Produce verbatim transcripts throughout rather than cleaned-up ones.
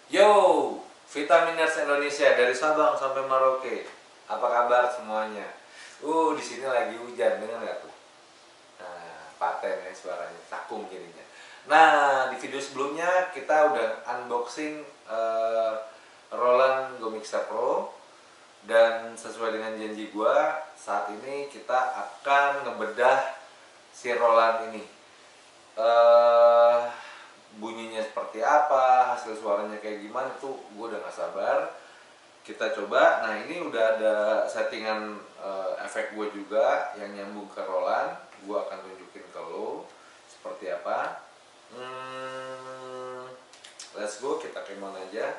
Yo, Vitaminers Indonesia dari Sabang sampai Merauke. Apa kabar semuanya? Uh, di sini lagi hujan, dengar nggak tuh? Nah, paten ya suaranya, takung jadinya. Nah, di video sebelumnya kita udah unboxing eh, Roland Go Mixer Pro, dan sesuai dengan janji gua, saat ini kita akan ngebedah si Roland ini. eh Bunyinya seperti apa, hasil suaranya kayak gimana tuh gue udah gak sabar. Kita coba. Nah, ini udah ada settingan uh, efek gue juga yang nyambung ke Roland. Gue akan tunjukin ke lo seperti apa. hmm, Let's go, kita kemon aja.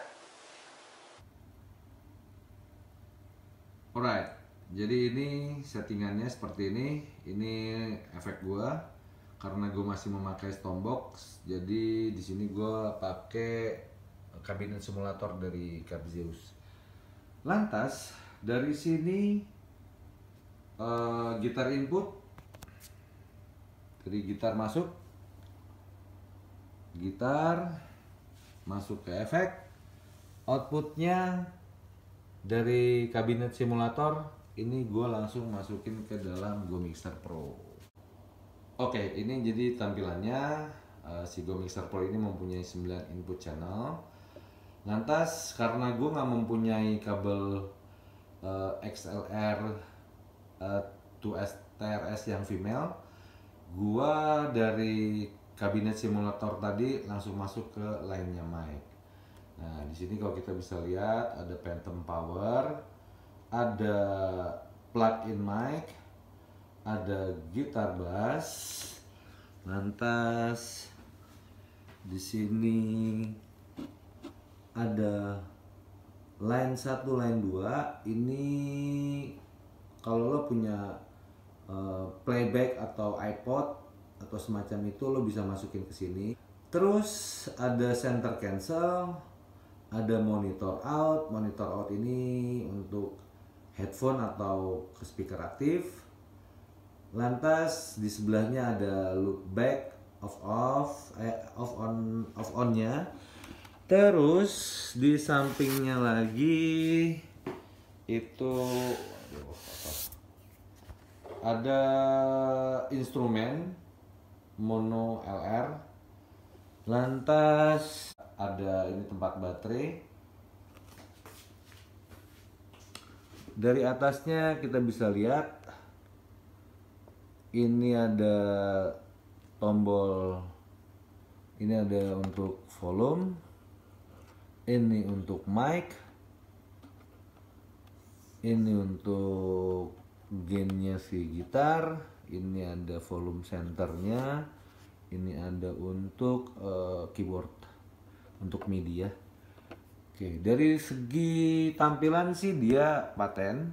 Alright, jadi ini settingannya seperti ini. Ini efek gua karena gue masih memakai Stompbox. Jadi di sini gue pakai kabinet simulator dari Capzeus. Lantas dari sini uh, gitar input, dari gitar masuk, gitar masuk ke efek, outputnya dari kabinet simulator ini gue langsung masukin ke dalam Go Mixer Pro. Oke, ini jadi tampilannya. uh, si Go Mixer Pro ini mempunyai sembilan input channel. Lantas karena gue nggak mempunyai kabel uh, X L R uh, dua S T R S yang female, gue dari kabinet simulator tadi langsung masuk ke line-nya mic. Nah, di sini kalau kita bisa lihat ada phantom power, ada plug-in mic, ada gitar bass. Lantas di sini ada line satu, line dua. Ini kalau lo punya uh, playback atau iPod atau semacam itu, lo bisa masukin ke sini. Terus ada center cancel, ada monitor out. Monitor out ini untuk headphone atau ke speaker aktif. Lantas di sebelahnya ada loop back, off off, eh, off on, off onnya. Terus di sampingnya lagi itu ada instrumen mono L R. Lantas ada ini tempat baterai. Dari atasnya kita bisa lihat ini ada tombol, ini ada untuk volume, ini untuk mic, ini untuk gainnya si gitar, ini ada volume centernya, ini ada untuk uh, keyboard untuk MIDI ya. Oke, dari segi tampilan sih dia paten.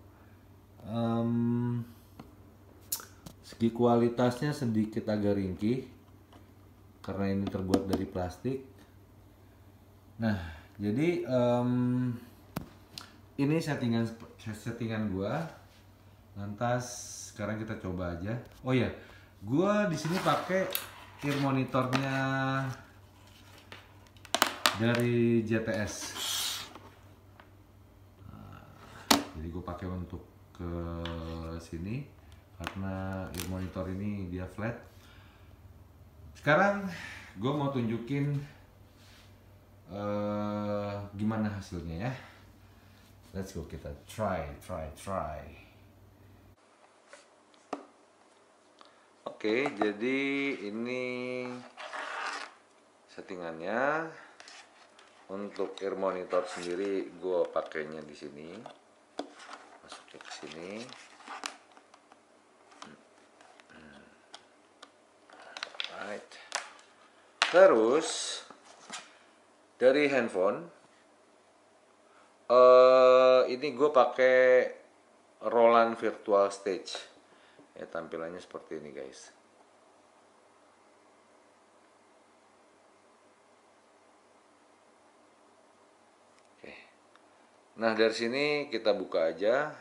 Um, segi kualitasnya sedikit agak ringkih karena ini terbuat dari plastik. Nah, jadi um, ini settingan settingan gua. Lantas sekarang kita coba aja. Oh ya, gua di sini pakai ear monitornya dari J T S. Nah, jadi gue pakai untuk ke sini karena ear monitor ini dia flat. Sekarang gue mau tunjukin uh, gimana hasilnya ya. Let's go, kita try, try, try. Oke, jadi ini settingannya. Untuk ear monitor sendiri gue pakainya di sini, masuknya ke sini. Right. Terus dari handphone, uh, ini gue pakai Roland Virtual Stage. Ya, tampilannya seperti ini guys. Nah, dari sini kita buka aja.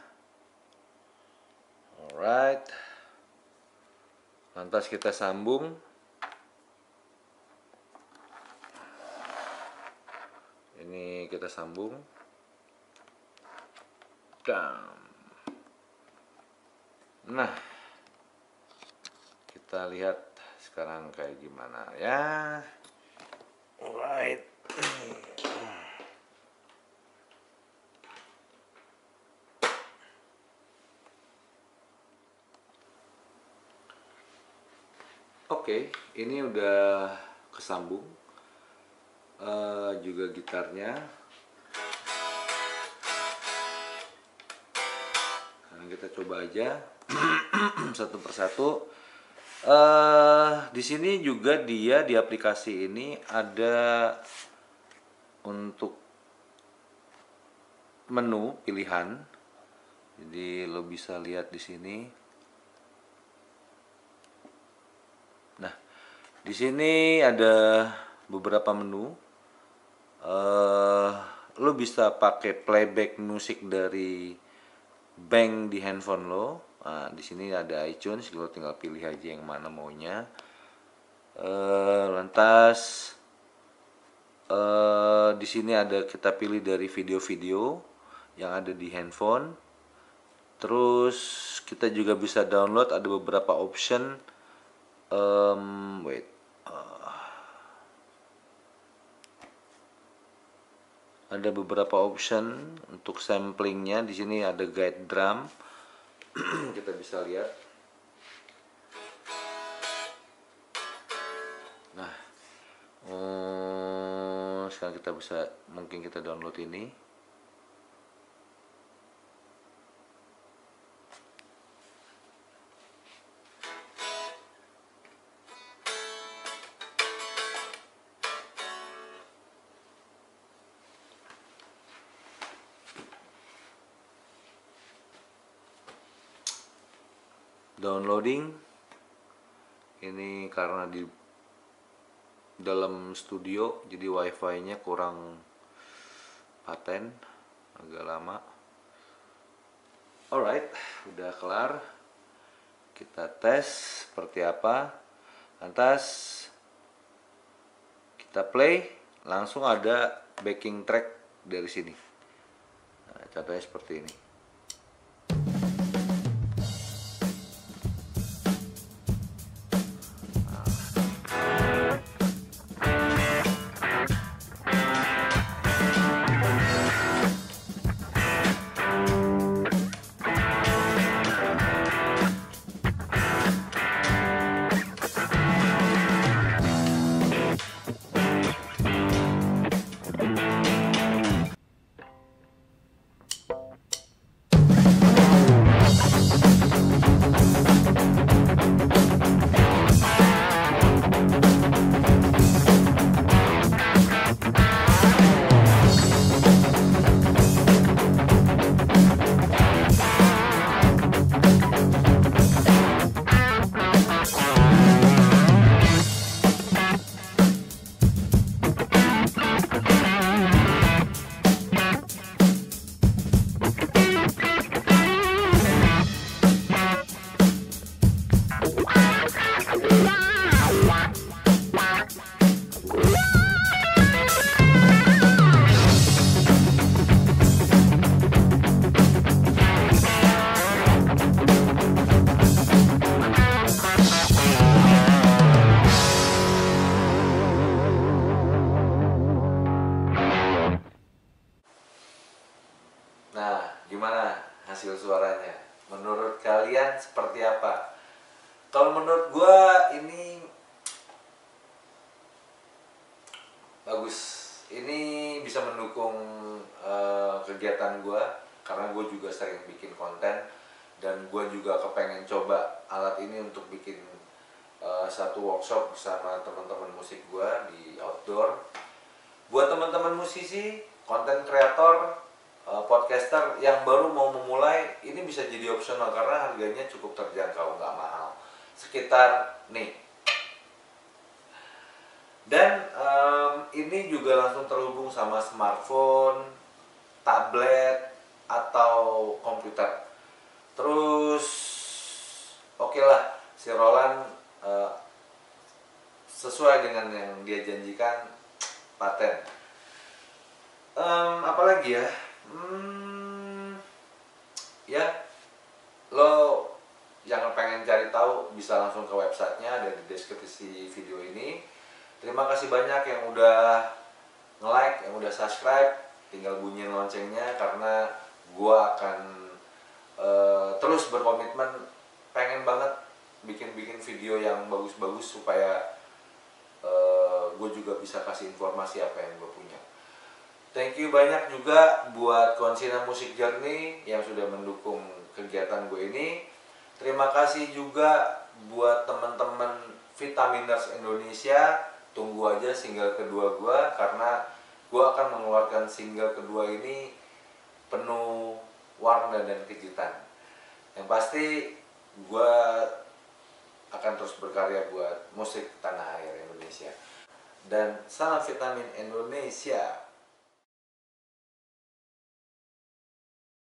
Alright. Lantas kita sambung. ini kita sambung. Dam. Nah, kita lihat sekarang kayak gimana ya. Alright. Oke, ini udah kesambung. Uh, juga gitarnya. Sekarang kita coba aja satu persatu. Uh, di sini juga dia di aplikasi ini ada untuk menu pilihan. Jadi lo bisa lihat di sini. Nah, di sini ada beberapa menu. Uh, lo bisa pakai playback musik dari bank di handphone lo. Nah, di sini ada iTunes, lo tinggal pilih aja yang mana maunya. Uh, lantas uh, di sini ada kita pilih dari video-video yang ada di handphone. Terus kita juga bisa download, ada beberapa option. Um, wait, uh, ada beberapa option untuk samplingnya. Di sini ada guide drum. Kita bisa lihat. Nah, um, sekarang kita bisa, mungkin kita download ini. Downloading ini karena di dalam studio jadi wifi nya kurang paten, agak lama. Alright, udah kelar. Kita tes seperti apa. Lantas kita play, langsung ada backing track dari sini. Nah, contohnya seperti ini. Nah, gimana hasil suaranya? Menurut kalian seperti apa? Kalau menurut gua ini bagus. Ini bisa mendukung uh, kegiatan gua karena gua juga sering bikin konten dan gua juga kepengen coba alat ini untuk bikin uh, satu workshop bersama teman-teman musik gua di outdoor. Buat teman-teman musisi, konten kreator, podcaster yang baru mau memulai, ini bisa jadi opsional karena harganya cukup terjangkau, nggak mahal, sekitar nih. Dan um, ini juga langsung terhubung sama smartphone, tablet, atau komputer. Terus oke okay lah, si Roland uh, sesuai dengan yang dia janjikan, paten. Um, apalagi ya? Hmm, ya, lo yang pengen cari tahu bisa langsung ke websitenya, ada di deskripsi video ini. Terima kasih banyak yang udah nge-like, yang udah subscribe. Tinggal bunyiin loncengnya karena gua akan uh, terus berkomitmen, pengen banget bikin-bikin video yang bagus-bagus supaya uh, gue juga bisa kasih informasi apa yang gue punya. Thank you banyak juga buat Konsina Musik Journey yang sudah mendukung kegiatan gue ini. Terima kasih juga buat teman-teman Vitaminers Indonesia. Tunggu aja single kedua gue, karena gue akan mengeluarkan single kedua ini penuh warna dan kejutan. Yang pasti gue akan terus berkarya buat musik tanah air Indonesia. Dan salam vitamin Indonesia.